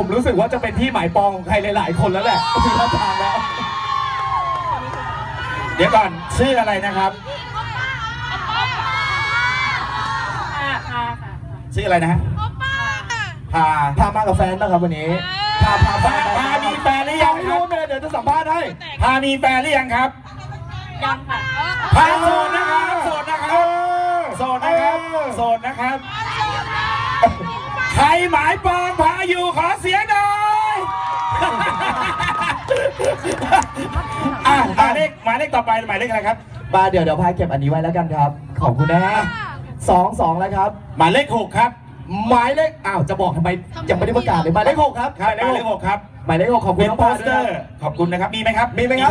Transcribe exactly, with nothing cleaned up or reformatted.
ผมรู้สึกว่าจะเป็นที่หมายปองของใครหลายๆคนแล้วแหละมีท่าทางแล้วเดี๋ยวก่อนชื่ออะไรนะครับชื่ออะไรนะฮะพาพามากับแฟนป่ะครับวันนี้พาพาพาพามีแฟนหรือยังไม่รู้เลยเดี๋ยวจะสัมภาษณ์ให้พามีแฟนหรือยังครับยังค่ะพาโสดนะครับโสดนะครับโสดนะครับโสดนะครับใครหมายปองพาอยู่ขอเสียงหน่อยอ่ะหมายเลขหมายเลขต่อไปหมายเลขอะไรครับมาเดี๋ยวเดี๋ยวพาเก็บอันนี้ไว้แล้วกันครับขอบคุณนะสองสองแล้วครับหมายเลขหกครับหมายเลขอ้าวจะบอกทำไมยังไม่ได้ประกาศเลยหมายเลขหกครับหมายเลขหกครับหมายเลขหกขอบคุณน้องโปสเตอร์ขอบคุณนะครับมีไหมครับมีไหมครับ